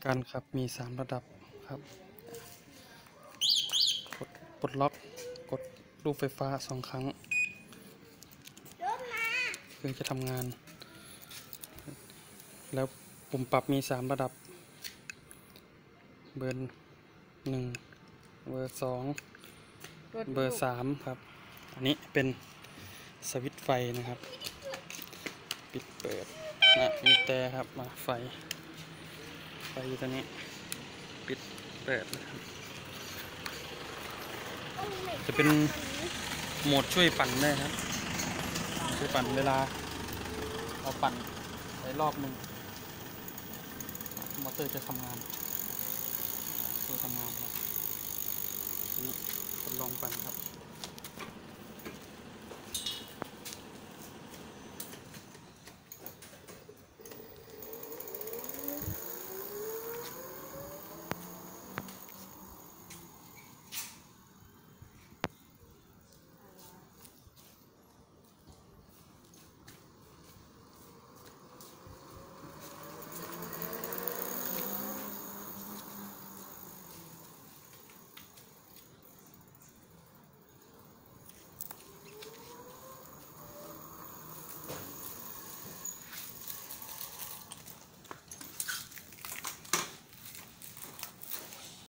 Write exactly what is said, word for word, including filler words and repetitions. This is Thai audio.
การขับมีสามระดับครับกดปลดล็อกกดรูปไฟฟ้าสองครั้งเพื่อจะทำงาน แล้วปุ่มปรับมีสามระดับเบอร์หนึ่งเบอร์สองเบอร์สามครับอันนี้เป็นสวิตช์ไฟนะครับปิดเปิดนะมีแต่ครับมาไฟไฟอยู่ตรงนี้ปิดเปิดนะครับจะเป็นโหมดช่วยปั่นได้ครับช่วยปั่นเวลาเราปั่นไปรอบหนึ่งมอเตอร์จะทำงานตัวทำงานครับนี่ทดลองปั่นครับ